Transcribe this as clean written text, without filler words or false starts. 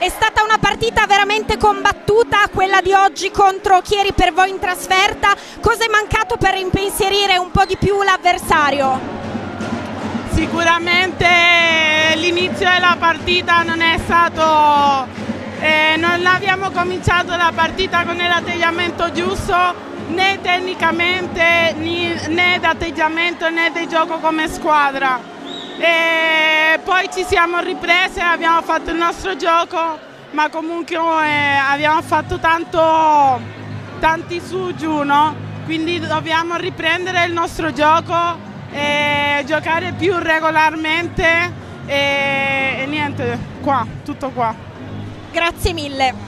È stata una partita veramente combattuta, quella di oggi contro Chieri per voi in trasferta. Cosa è mancato per impensierire un po' di più l'avversario? Sicuramente l'inizio della partita non è stato, non abbiamo cominciato la partita con l'atteggiamento giusto, né tecnicamente né d'atteggiamento né di gioco come squadra. E poi ci siamo riprese, abbiamo fatto il nostro gioco, ma comunque abbiamo fatto tanti su giù, no? Quindi dobbiamo riprendere il nostro gioco e giocare più regolarmente e niente, qua, tutto qua. Grazie mille.